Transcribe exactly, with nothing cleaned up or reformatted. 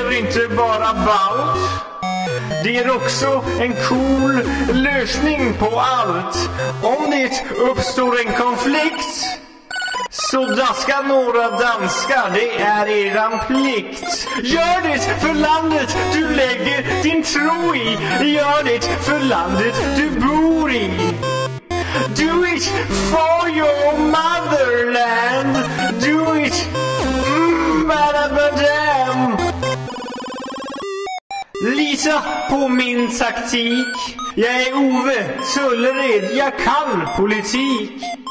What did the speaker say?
är inte bara ballt. Det är också en cool lösning på allt. Om det uppstår en konflikt, så daska några danskar, det är eran plikt. Gör det för landet du lägger din tro i. Gör det för landet du bor i. Do it for your motherland. Do it, mm, badabadam. Lita på min taktik. Jag är Ove Tullered, jag kan politik.